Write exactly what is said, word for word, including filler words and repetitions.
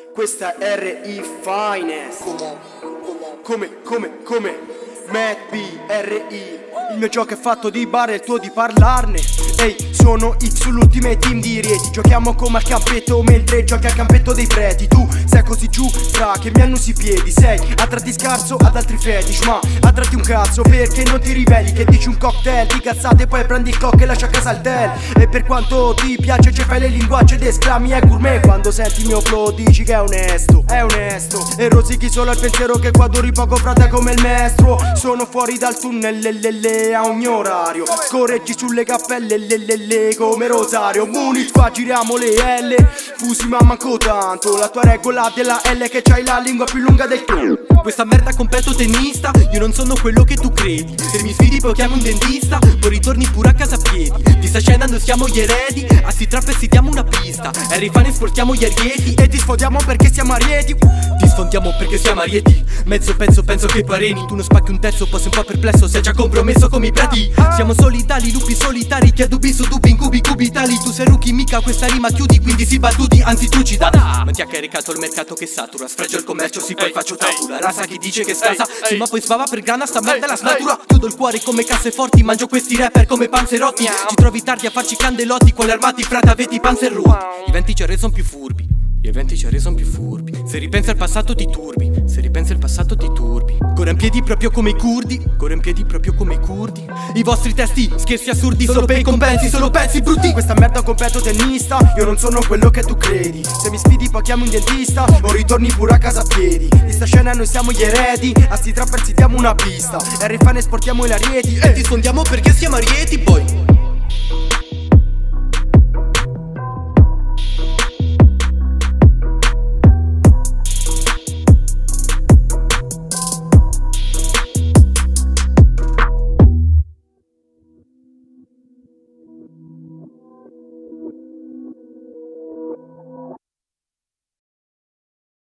Questa è R I Finest. Come, come, come Matt B, R I. Il mio gioco è fatto di bar e il tuo di parlarne. Ehi, sono X sull'ultimate team di Rieti. Giochiamo come al campetto mentre giochi al campetto dei preti. Tu sei così giù, fra che mi annusi i piedi. Sei a tratti scarso, ad altri fetish, ma a tratti un cazzo perché non ti riveli. Che dici un cocktail di cazzate, poi prendi il cock e lascia a casa il tel. E per quanto ti piace ci fai le linguacce ed esclami è gourmet. Quando senti il mio flow dici che è onesto, è onesto. E rosichi solo al pensiero che qua duri poco frate come il maestro. Sono fuori dal tunnel, le, le, le, a ogni orario. Scorreggi sulle cappelle, le, le, le, come Rosario. Munich qua giriamo le L, fusi ma manco tanto. La tua regola della L che c'hai la lingua più lunga del c***o. Questa merda completo tennista, io non sono quello che tu credi. Se mi sfidi poi chiamo un dentista, poi ritorni pure a casa a piedi. Di sta scena noi siamo gli eredi, a sti trapper si diamo una pista. Harry Fan esportiamo gli arieti e ti sfondiamo perché siamo arieti. Ti sfondiamo perché siamo arieti. Mezzo penso, penso che pareni. Tu non spacchi un terzo, poi sei un po' perplesso, sei già compromesso come i prati. Siamo solitari, lupi solitari, che a dubbi su dubbi in cubi cubitali. Tu sei rookie, mica questa rima chiudi, quindi si battuti, anzi tu ci da. Ma ti ha caricato il mercato che satura, sfregio il commercio, si poi faccio tabula rasa chi dice che scasa, sì ma poi sbava per grana, sta merda la snatura. Chiudo il cuore come casseforti, mangio questi rapper come panzerotti. Ci trovi tardi a farci candelotti, con le armati frate avete i panzerrotti. I venti ci son più furbi, gli eventi ci son più furbi. Se ripensa al passato ti turbi, se ripensa al passato ti turbi. Corre in piedi proprio come i curdi, corre in piedi proprio come i curdi. I vostri testi, scherzi assurdi, solo per i compensi, solo pezzi brutti. Questa merda completo tennista, io non sono quello che tu credi. Se mi sfidi poi chiamo un dentista, o ritorni pure a casa a piedi. Di sta scena noi siamo gli eredi, a sti trapper ci diamo una pista. R I Fan esportiamo i larieti e ti sfondiamo perché siamo arieti poi.